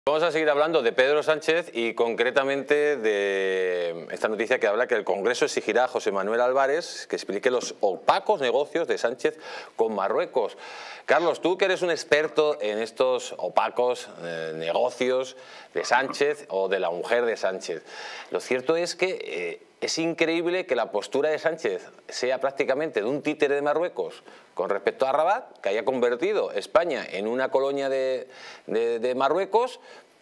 Vamos a seguir hablando de Pedro Sánchez y concretamente de esta noticia que habla que el Congreso exigirá a José Manuel Álvarez que explique los opacos negocios de Sánchez con Marruecos. Carlos, tú que eres un experto en estos opacos negocios de Sánchez o de la mujer de Sánchez, lo cierto es que es increíble que la postura de Sánchez sea prácticamente de un títere de Marruecos con respecto a Rabat, que haya convertido España en una colonia de Marruecos,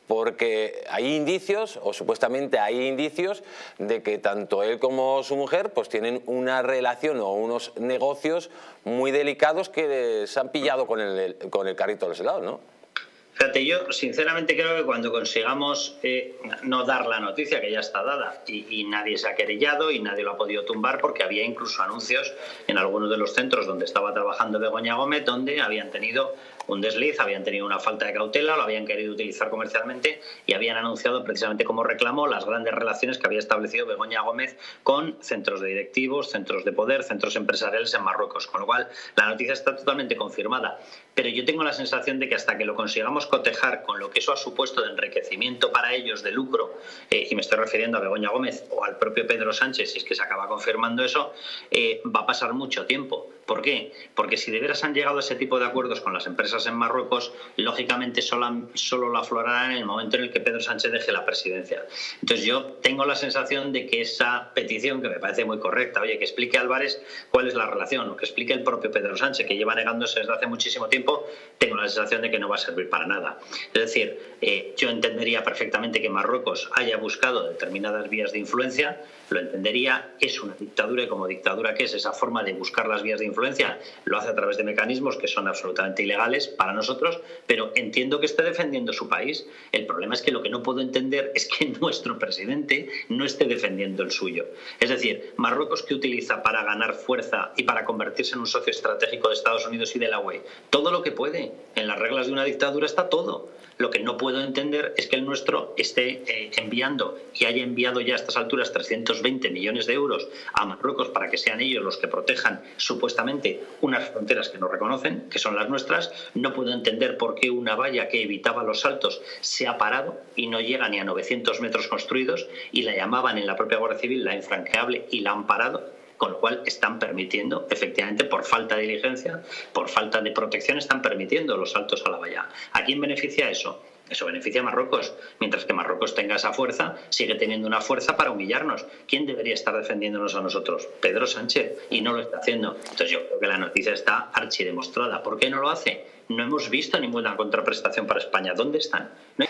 porque hay indicios, o supuestamente hay indicios, de que tanto él como su mujer pues tienen una relación o unos negocios muy delicados que les han pillado con el carrito de los helados, ¿no? Fíjate, yo sinceramente creo que cuando consigamos no dar la noticia, que ya está dada, y nadie se ha querellado y nadie lo ha podido tumbar, porque había incluso anuncios en algunos de los centros donde estaba trabajando Begoña Gómez, donde habían tenido un desliz, habían tenido una falta de cautela, lo habían querido utilizar comercialmente y habían anunciado precisamente como reclamo las grandes relaciones que había establecido Begoña Gómez con centros de directivos, centros de poder, centros empresariales en Marruecos, con lo cual la noticia está totalmente confirmada. Pero yo tengo la sensación de que hasta que lo consigamos cotejar con lo que eso ha supuesto de enriquecimiento para ellos, de lucro, y me estoy refiriendo a Begoña Gómez o al propio Pedro Sánchez, si es que se acaba confirmando eso, va a pasar mucho tiempo. ¿Por qué? Porque si de veras han llegado a ese tipo de acuerdos con las empresas en Marruecos, lógicamente solo lo aflorarán en el momento en el que Pedro Sánchez deje la presidencia. Entonces yo tengo la sensación de que esa petición, que me parece muy correcta, oye, que explique Álvarez cuál es la relación, o que explique el propio Pedro Sánchez, que lleva negándose desde hace muchísimo tiempo, tengo la sensación de que no va a servir para nada. Es decir, yo entendería perfectamente que Marruecos haya buscado determinadas vías de influencia, lo entendería, es una dictadura y como dictadura que es esa forma de buscar las vías de influencia, lo hace a través de mecanismos que son absolutamente ilegales para nosotros, pero entiendo que esté defendiendo su país. El problema es que lo que no puedo entender es que nuestro presidente no esté defendiendo el suyo. Es decir, Marruecos, ¿qué utiliza para ganar fuerza y para convertirse en un socio estratégico de Estados Unidos y de la UE? Todo lo que puede. En las reglas de una dictadura está todo. Lo que no puedo entender es que el nuestro esté enviando y haya enviado ya a estas alturas 320 millones de euros a Marruecos para que sean ellos los que protejan supuestamente unas fronteras que no reconocen, que son las nuestras. No puedo entender por qué una valla que evitaba los saltos se ha parado y no llega ni a 900 metros construidos y la llamaban en la propia Guardia Civil la infranqueable y la han parado. Con lo cual están permitiendo, efectivamente, por falta de diligencia, por falta de protección, están permitiendo los saltos a la valla. ¿A quién beneficia eso? Eso beneficia a Marruecos. Mientras que Marruecos tenga esa fuerza, sigue teniendo una fuerza para humillarnos. ¿Quién debería estar defendiéndonos a nosotros? Pedro Sánchez, y no lo está haciendo. Entonces yo creo que la noticia está archidemostrada. ¿Por qué no lo hace? No hemos visto ninguna contraprestación para España. ¿Dónde están? ¿No?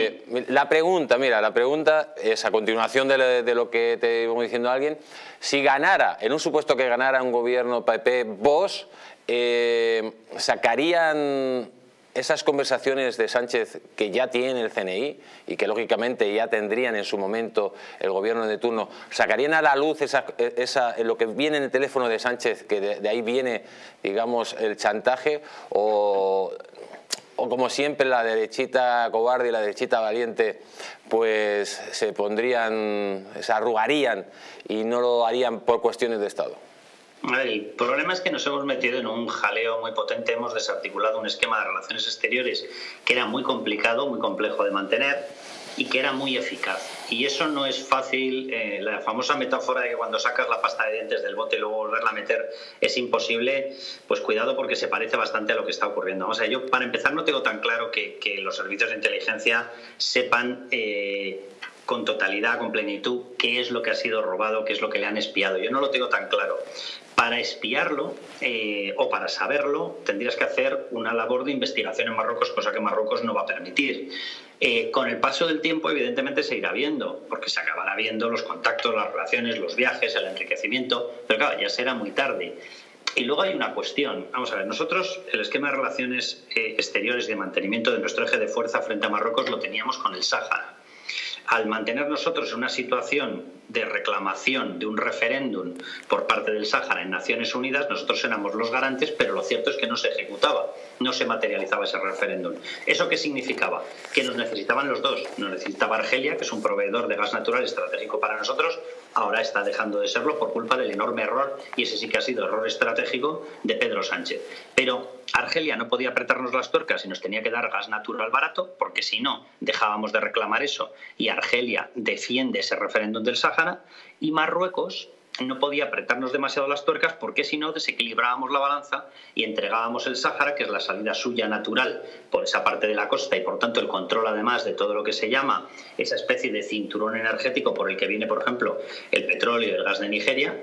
La pregunta es a continuación de lo que te íbamos diciendo a alguien. Si ganara, en un supuesto que ganara un gobierno PP-Vox, ¿sacarían esas conversaciones de Sánchez que ya tiene el CNI y que lógicamente ya tendrían en su momento el gobierno de turno, sacarían a la luz lo que viene en el teléfono de Sánchez, que de ahí viene, digamos, el chantaje, o como siempre la derechita cobarde y la derechita valiente pues se arrugarían y no lo harían por cuestiones de Estado? El problema es que nos hemos metido en un jaleo muy potente, hemos desarticulado un esquema de relaciones exteriores que era muy complicado, muy complejo de mantener y que era muy eficaz. Y eso no es fácil, la famosa metáfora de que cuando sacas la pasta de dientes del bote y luego volverla a meter es imposible, pues cuidado porque se parece bastante a lo que está ocurriendo. O sea, yo para empezar no tengo tan claro que los servicios de inteligencia sepan con totalidad, con plenitud, qué es lo que ha sido robado, qué es lo que le han espiado. Yo no lo tengo tan claro. Para espiarlo o para saberlo tendrías que hacer una labor de investigación en Marruecos, cosa que Marruecos no va a permitir. Con el paso del tiempo evidentemente se irá viendo, porque se acabará viendo los contactos, las relaciones, los viajes, el enriquecimiento, pero claro, ya será muy tarde. Y luego hay una cuestión. Vamos a ver, nosotros el esquema de relaciones exteriores y de mantenimiento de nuestro eje de fuerza frente a Marruecos lo teníamos con el Sáhara. al mantener nosotros en una situación de reclamación de un referéndum por parte del Sáhara en Naciones Unidas, nosotros éramos los garantes, pero lo cierto es que no se ejecutaba, no se materializaba ese referéndum. ¿Eso qué significaba? Que nos necesitaban los dos. Nos necesitaba Argelia, que es un proveedor de gas natural estratégico para nosotros, ahora está dejando de serlo por culpa del enorme error, y ese sí que ha sido error estratégico, de Pedro Sánchez. Pero Argelia no podía apretarnos las tuercas y nos tenía que dar gas natural barato, porque si no, dejábamos de reclamar eso, y Argelia defiende ese referéndum del Sáhara, y Marruecos no podía apretarnos demasiado las tuercas, porque si no desequilibrábamos la balanza y entregábamos el Sáhara, que es la salida suya natural por esa parte de la costa, y por tanto el control además de todo lo que se llama esa especie de cinturón energético por el que viene, por ejemplo, el petróleo y el gas de Nigeria,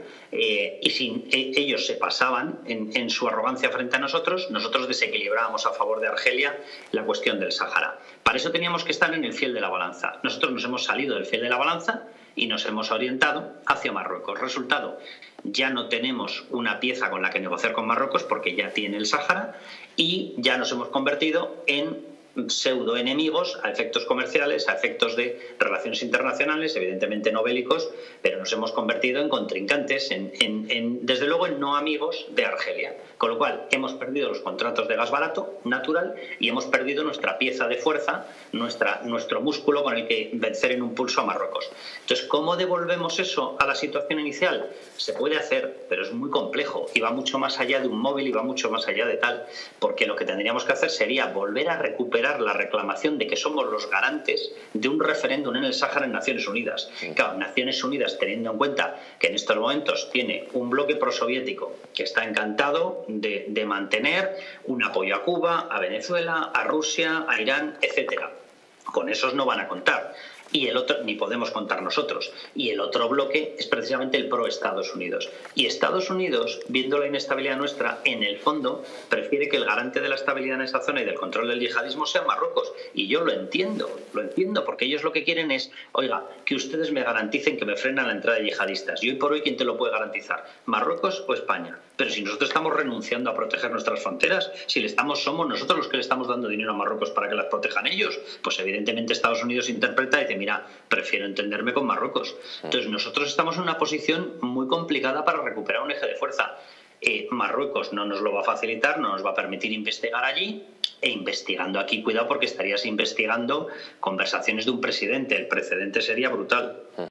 y si ellos se pasaban en su arrogancia frente a nosotros desequilibrábamos a favor de Argelia la cuestión del Sáhara. Para eso teníamos que estar en el fiel de la balanza. Nosotros nos hemos salido del fiel de la balanza y nos hemos orientado hacia Marruecos. Resultado, ya no tenemos una pieza con la que negociar con Marruecos porque ya tiene el Sáhara, y ya nos hemos convertido en pseudo enemigos a efectos comerciales, a efectos de relaciones internacionales, evidentemente no bélicos, pero nos hemos convertido en contrincantes, desde luego en no amigos de Argelia. Con lo cual hemos perdido los contratos de gas barato, natural, y hemos perdido nuestra pieza de fuerza, nuestro músculo con el que vencer en un pulso a Marruecos. Entonces, ¿cómo devolvemos eso a la situación inicial? Se puede hacer, pero es muy complejo y va mucho más allá de un móvil y va mucho más allá de tal, porque lo que tendríamos que hacer sería volver a recuperar la reclamación de que somos los garantes de un referéndum en el Sáhara en Naciones Unidas. Claro, Naciones Unidas, teniendo en cuenta que en estos momentos tiene un bloque prosoviético que está encantado de mantener un apoyo a Cuba, a Venezuela, a Rusia, a Irán, etcétera. Con esos no van a contar. Y el otro, ni podemos contar nosotros. Y el otro bloque es precisamente el pro-Estados Unidos. Y Estados Unidos, viendo la inestabilidad nuestra, en el fondo, prefiere que el garante de la estabilidad en esa zona y del control del yihadismo sea Marruecos. Y yo lo entiendo, porque ellos lo que quieren es, oiga, que ustedes me garanticen que me frenan la entrada de yihadistas. Y hoy por hoy, ¿quién te lo puede garantizar? ¿Marruecos o España? Pero si nosotros estamos renunciando a proteger nuestras fronteras, somos nosotros los que le estamos dando dinero a Marruecos para que las protejan ellos, pues evidentemente Estados Unidos interpreta y dice, mira, prefiero entenderme con Marruecos. Entonces nosotros estamos en una posición muy complicada para recuperar un eje de fuerza. Marruecos no nos lo va a facilitar, no nos va a permitir investigar allí, e investigando aquí, cuidado, porque estarías investigando conversaciones de un presidente, el precedente sería brutal.